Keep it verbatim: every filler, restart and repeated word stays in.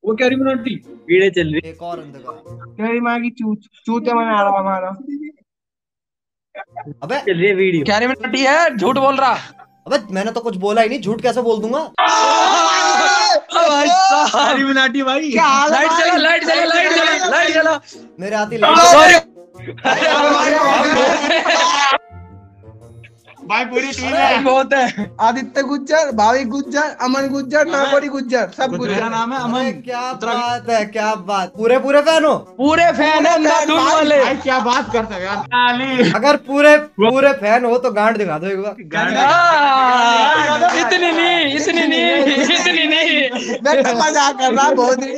वो क्या रिमोटी वीडियो चल रही। एक और अंधकार। तेरी माँ की चूत चूते में आ रहा हमारा। अबे चल रही है वीडियो। क्या रिमोटी है, झूठ बोल रहा। अबे मैंने तो कुछ बोला ही नहीं, झूठ कैसे बोल दूंगा। सारी मिलाटी भाई। लाइट चला, लाइट चला, लाइट चला, लाइट चला। मेरे हाथ ही लाइट। भाई पूरी टीम भाई है। बहुत है। आदित्य गुज्जर, भावी गुज्जर, अमन गुज्जर, नागौरी गुज्जर, सब मेरा गुज्जर। नाम है अरे अमन। क्या बात है, क्या बात। पूरे पूरे फैन हो। पूरे फैन है अंधाधुन वाले। भाई क्या बात करते हो यार। ताली। अगर पूरे पूरे फैन हो तो गांड दिखा दो एक बार। हाँ, इतनी नहीं, इतनी नहीं, इतनी नहीं। मैं तो मजाक कर रहा बहुत।